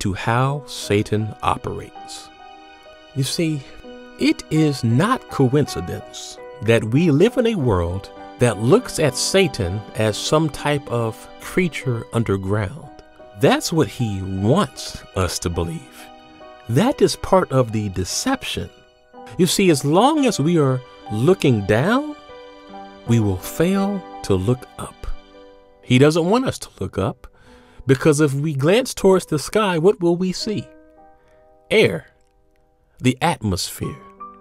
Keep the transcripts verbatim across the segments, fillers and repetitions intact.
into how Satan operates. You see, it is not coincidence that we live in a world that looks at Satan as some type of creature underground. That's what he wants us to believe. That is part of the deception. You see, as long as we are looking down, we will fail to look up. He doesn't want us to look up, because if we glance towards the sky, what will we see? Air, the atmosphere.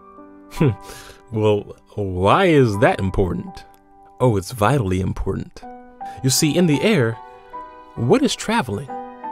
Well, why is that important? Oh, it's vitally important. You see, in the air, what is traveling?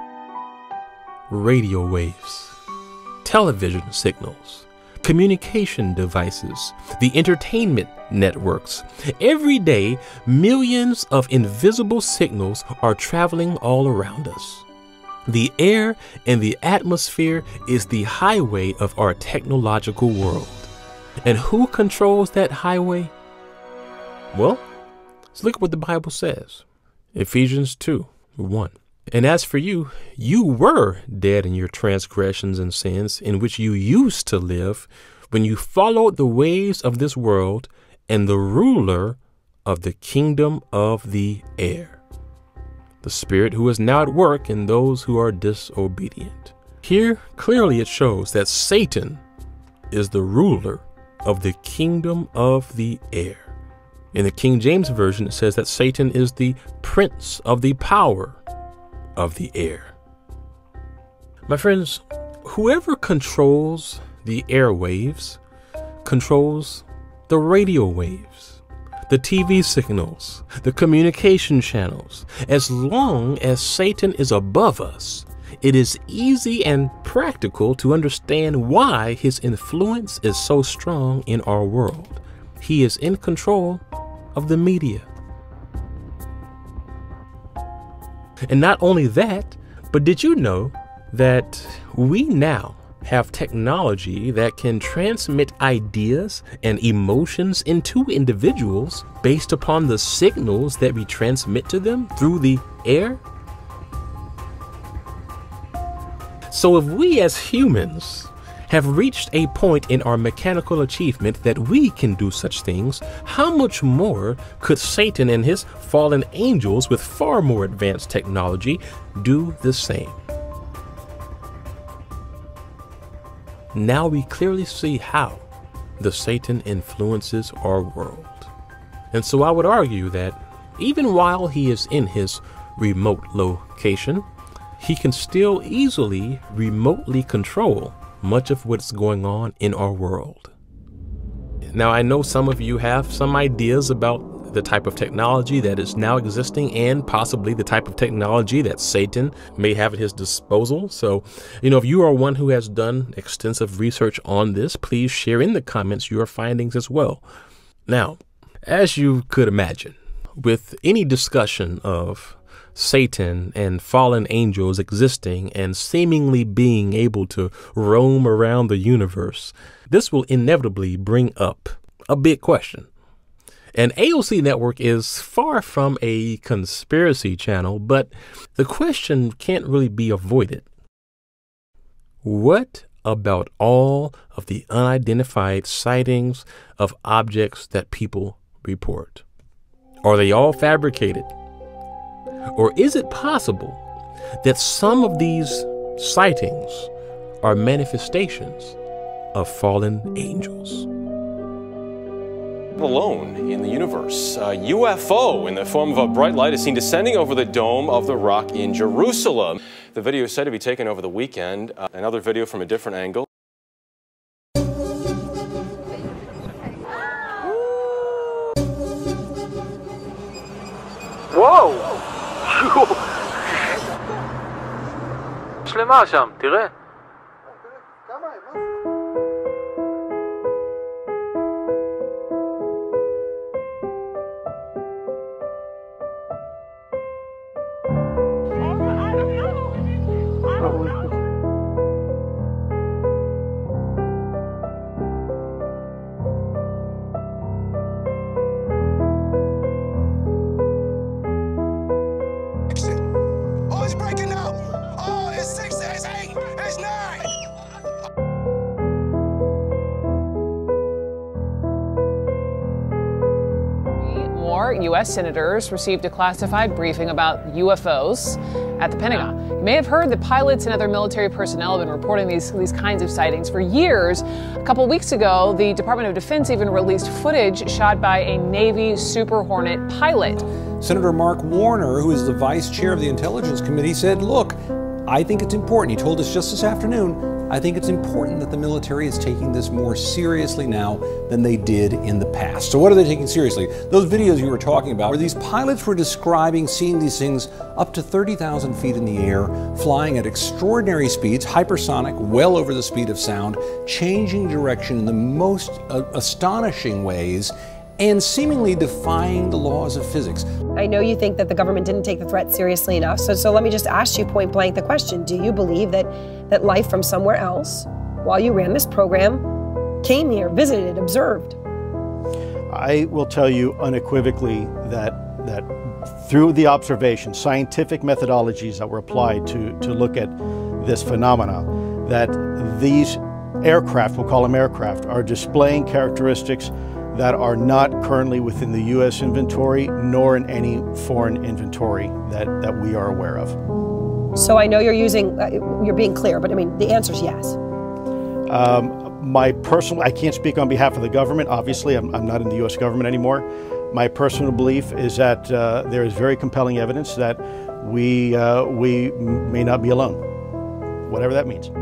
Radio waves, television signals, communication devices, the entertainment networks. Every day, millions of invisible signals are traveling all around us. The air and the atmosphere is the highway of our technological world. And who controls that highway? Well, let's look at what the Bible says. Ephesians two, one. And as for you, you were dead in your transgressions and sins in which you used to live when you followed the ways of this world and the ruler of the kingdom of the air, the spirit who is now at work in those who are disobedient. Here, clearly it shows that Satan is the ruler of the kingdom of the air. In the King James Version, it says that Satan is the prince of the power of the air. My friends, whoever controls the airwaves controls the radio waves, the T V signals, the communication channels. As long as Satan is above us, it is easy and practical to understand why his influence is so strong in our world. He is in control of the media. And not only that, but did you know that we now have technology that can transmit ideas and emotions into individuals based upon the signals that we transmit to them through the air? So if we as humans have reached a point in our mechanical achievement that we can do such things, how much more could Satan and his fallen angels with far more advanced technology do the same? Now we clearly see how the Satan influences our world. And so I would argue that even while he is in his remote location, he can still easily remotely control much of what's going on in our world. Now, I know some of you have some ideas about the type of technology that is now existing and possibly the type of technology that Satan may have at his disposal. So, you know, if you are one who has done extensive research on this, please share in the comments your findings as well. Now, as you could imagine, with any discussion of Satan and fallen angels existing and seemingly being able to roam around the universe, this will inevitably bring up a big question. And A O C Network is far from a conspiracy channel, but the question can't really be avoided. What about all of the unidentified sightings of objects that people report? Are they all fabricated? Or is it possible that some of these sightings are manifestations of fallen angels? Alone in the universe, a U F O in the form of a bright light is seen descending over the Dome of the Rock in Jerusalem. The video is said to be taken over the weekend. Uh, another video from a different angle. וואו! שלמה שם, תראה. Oh, it's breaking out. Oh, it's six, it's eight. U S senators received a classified briefing about U F Os at the Pentagon. You may have heard that pilots and other military personnel have been reporting these, these kinds of sightings for years. A couple weeks ago, the Department of Defense even released footage shot by a Navy Super Hornet pilot. Senator Mark Warner, who is the vice chair of the Intelligence Committee, said, look, I think it's important. He told us just this afternoon, I think it's important that the military is taking this more seriously now than they did in the past. So what are they taking seriously? Those videos you were talking about, where these pilots were describing seeing these things up to thirty thousand feet in the air, flying at extraordinary speeds, hypersonic, well over the speed of sound, changing direction in the most uh, astonishing ways, and seemingly defying the laws of physics. I know you think that the government didn't take the threat seriously enough, so, so let me just ask you point blank the question. Do you believe that, that life from somewhere else, while you ran this program, came here, visited, observed? I will tell you unequivocally that, that through the observation, scientific methodologies that were applied to, to look at this phenomena, that these aircraft, we'll call them aircraft, are displaying characteristics that are not currently within the U S inventory, nor in any foreign inventory that, that we are aware of. So I know you're using, uh, you're being clear, but I mean, the answer is yes. Um, my personal, I can't speak on behalf of the government, obviously, I'm, I'm not in the U S government anymore. My personal belief is that uh, there is very compelling evidence that we, uh, we may not be alone, whatever that means.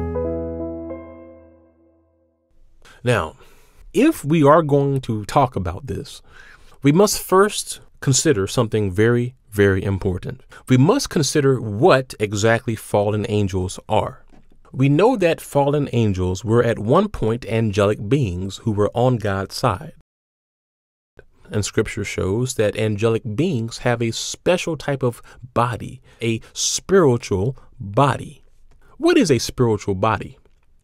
Now, if we are going to talk about this, we must first consider something very, very important. We must consider what exactly fallen angels are. We know that fallen angels were at one point angelic beings who were on God's side. And scripture shows that angelic beings have a special type of body, a spiritual body. What is a spiritual body?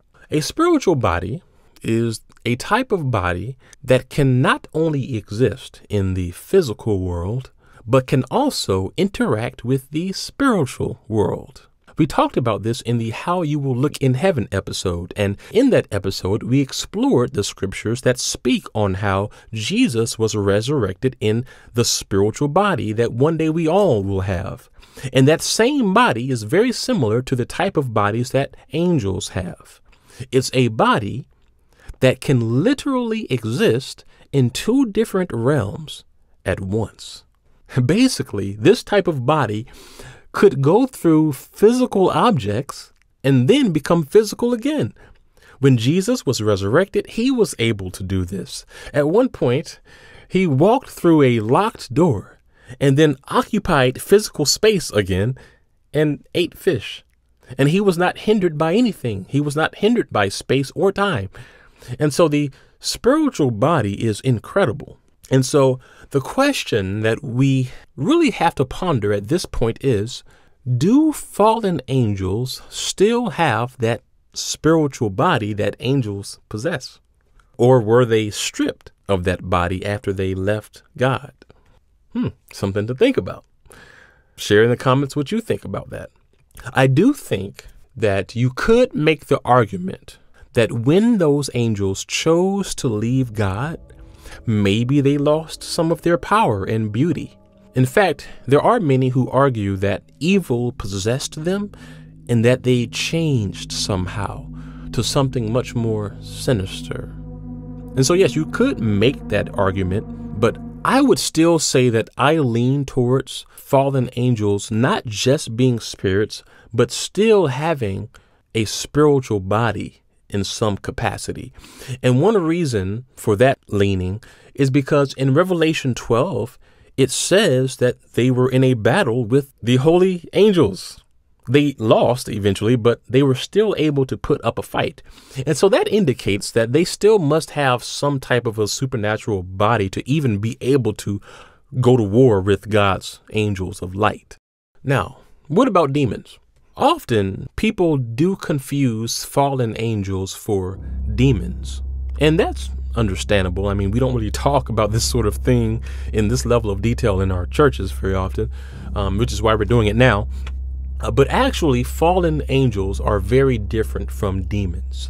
A spiritual body is a type of body that can not only exist in the physical world, but can also interact with the spiritual world. We talked about this in the How You Will Look in Heaven episode, and in that episode, we explored the scriptures that speak on how Jesus was resurrected in the spiritual body that one day we all will have. And that same body is very similar to the type of bodies that angels have. It's a body that can literally exist in two different realms at once. Basically, this type of body could go through physical objects and then become physical again. When Jesus was resurrected, he was able to do this. At one point, he walked through a locked door and then occupied physical space again and ate fish. And he was not hindered by anything. He was not hindered by space or time. And so the spiritual body is incredible. And so the question that we really have to ponder at this point is, do fallen angels still have that spiritual body that angels possess? Or were they stripped of that body after they left God? Hmm, something to think about. Share in the comments what you think about that. I do think that you could make the argument that when those angels chose to leave God, maybe they lost some of their power and beauty. In fact, there are many who argue that evil possessed them and that they changed somehow to something much more sinister. And so, yes, you could make that argument, but I would still say that I lean towards fallen angels not just being spirits, but still having a spiritual body in some capacity. And one reason for that leaning is because in Revelation twelve, it says that they were in a battle with the holy angels. They lost eventually, but they were still able to put up a fight. And so that indicates that they still must have some type of a supernatural body to even be able to go to war with God's angels of light. Now, what about demons? Often people do confuse fallen angels for demons, and that's understandable. I mean, we don't really talk about this sort of thing in this level of detail in our churches very often, um, which is why we're doing it now. Uh, but actually, fallen angels are very different from demons.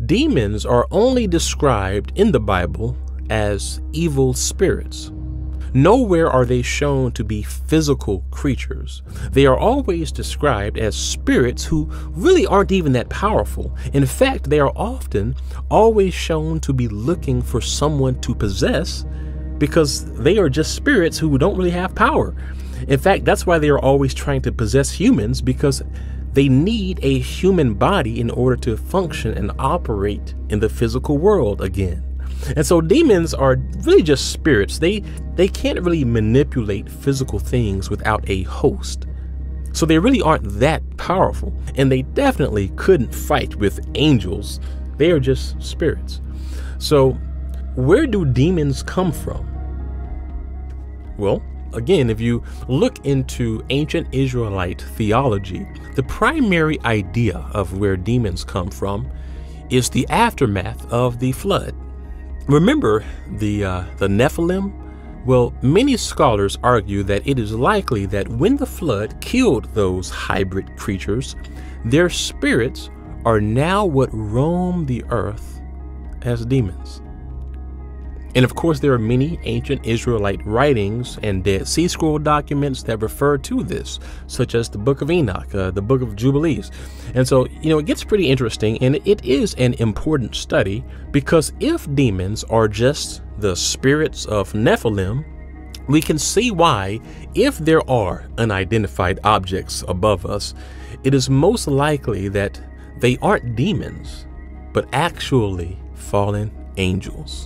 Demons are only described in the Bible as evil spirits. Nowhere are they shown to be physical creatures. They are always described as spirits who really aren't even that powerful. In fact, they are often always shown to be looking for someone to possess because they are just spirits who don't really have power. In fact, that's why they are always trying to possess humans, because they need a human body in order to function and operate in the physical world again. And so demons are really just spirits. They they can't really manipulate physical things without a host. So they really aren't that powerful, and they definitely couldn't fight with angels. They are just spirits. So where do demons come from? Well, again, if you look into ancient Israelite theology, the primary idea of where demons come from is the aftermath of the flood. Remember the uh, the Nephilim? Well, many scholars argue that it is likely that when the flood killed those hybrid creatures, their spirits are now what roam the earth as demons. And of course, there are many ancient Israelite writings and Dead Sea Scroll documents that refer to this, such as the Book of Enoch, uh, the Book of Jubilees. And so, you know, it gets pretty interesting, and it is an important study, because if demons are just the spirits of Nephilim, we can see why, if there are unidentified objects above us, it is most likely that they aren't demons, but actually fallen angels.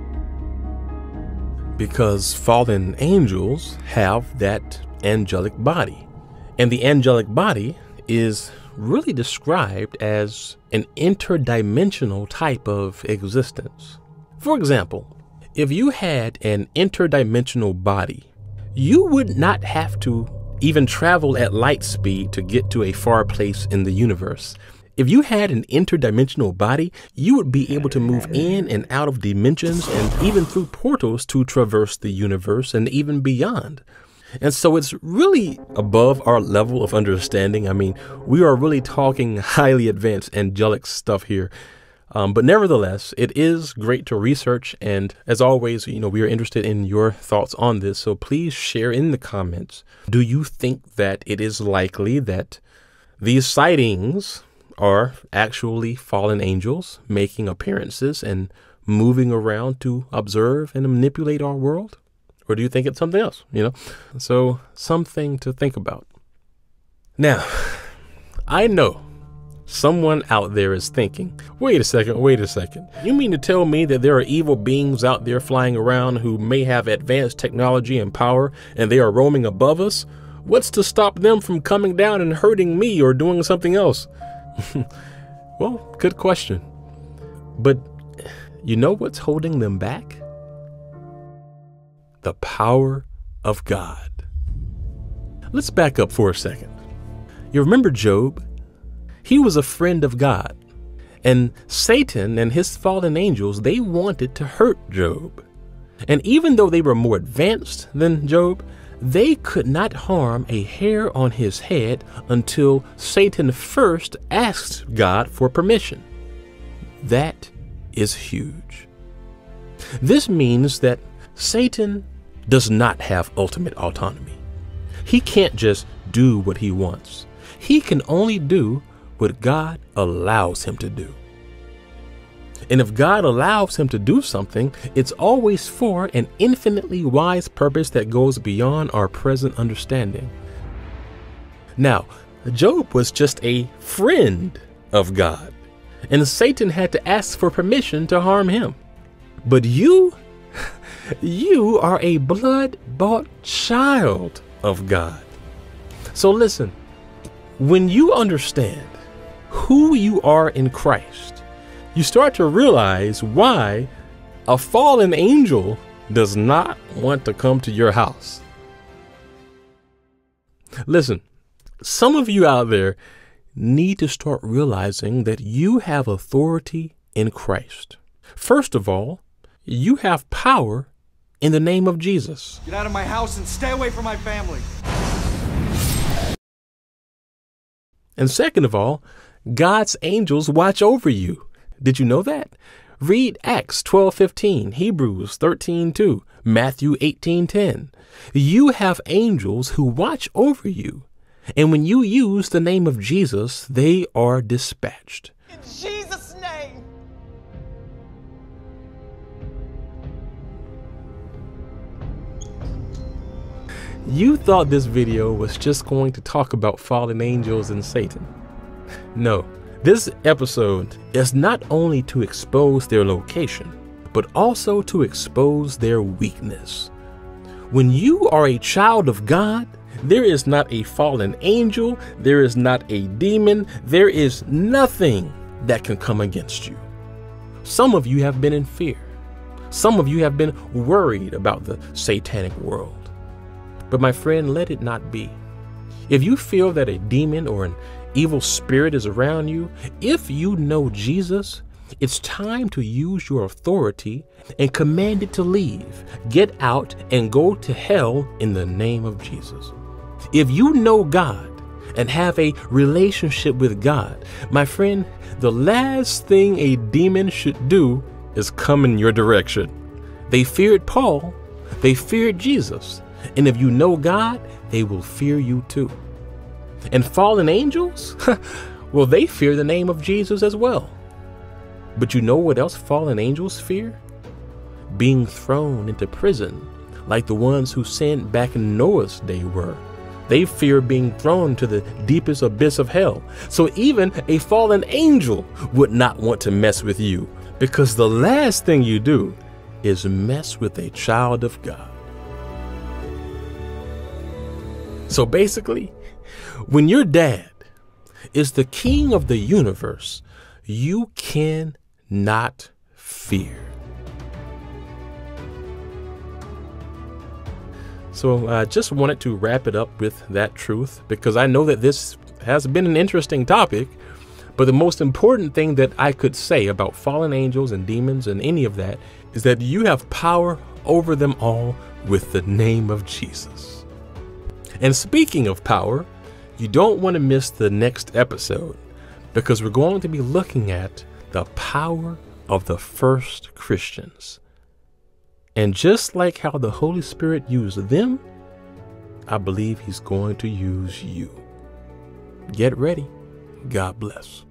Because fallen angels have that angelic body. And the angelic body is really described as an interdimensional type of existence. For example, if you had an interdimensional body, you would not have to even travel at light speed to get to a far place in the universe. If you had an interdimensional body, you would be able to move in and out of dimensions and even through portals to traverse the universe and even beyond. And so it's really above our level of understanding. I mean, we are really talking highly advanced angelic stuff here. Um, but nevertheless, it is great to research. And as always, you know, we are interested in your thoughts on this. So please share in the comments. Do you think that it is likely that these sightings are actually fallen angels making appearances and moving around to observe and manipulate our world? Or do you think it's something else, you know? So something to think about. Now, I know someone out there is thinking, wait a second, wait a second. You mean to tell me that there are evil beings out there flying around who may have advanced technology and power, and they are roaming above us? What's to stop them from coming down and hurting me or doing something else? Well, good question. But you know what's holding them back? The power of God. Let's back up for a second. You remember Job? He was a friend of God. And Satan and his fallen angels, they wanted to hurt Job. And even though they were more advanced than Job, they could not harm a hair on his head until Satan first asked God for permission. That is huge. This means that Satan does not have ultimate autonomy. He can't just do what he wants. He can only do what God allows him to do. And if God allows him to do something, it's always for an infinitely wise purpose that goes beyond our present understanding. Now, Job was just a friend of God, and Satan had to ask for permission to harm him. But you, you are a blood-bought child of God. So listen, when you understand who you are in Christ, you start to realize why a fallen angel does not want to come to your house. Listen, some of you out there need to start realizing that you have authority in Christ. First of all, you have power in the name of Jesus. Get out of my house and stay away from my family. And second of all, God's angels watch over you. Did you know that? Read Acts twelve fifteen, Hebrews thirteen two, Matthew eighteen ten. You have angels who watch over you, and when you use the name of Jesus, they are dispatched. In Jesus' name. You thought this video was just going to talk about fallen angels and Satan. No, this episode is not only to expose their location, but also to expose their weakness. When you are a child of God, there is not a fallen angel, there is not a demon, there is nothing that can come against you. Some of you have been in fear. Some of you have been worried about the satanic world. But my friend, let it not be. If you feel that a demon or an evil spirit is around you, if you know Jesus, it's time to use your authority and command it to leave, get out, and go to hell in the name of Jesus. If you know God and have a relationship with God, my friend, the last thing a demon should do is come in your direction. They feared Paul, they feared Jesus, and if you know God, they will fear you too. And fallen angels? Well, they fear the name of Jesus as well. But you know what else fallen angels fear? Being thrown into prison, like the ones who sinned back in Noah's day were. They fear being thrown to the deepest abyss of hell. So even a fallen angel would not want to mess with you, because the last thing you do is mess with a child of God. So basically, when your dad is the king of the universe, you cannot fear. So I uh, just wanted to wrap it up with that truth, because I know that this has been an interesting topic, but the most important thing that I could say about fallen angels and demons and any of that is that you have power over them all with the name of Jesus. And speaking of power, you don't want to miss the next episode, because we're going to be looking at the power of the first Christians. And just like how the Holy Spirit used them, I believe he's going to use you. Get ready. God bless.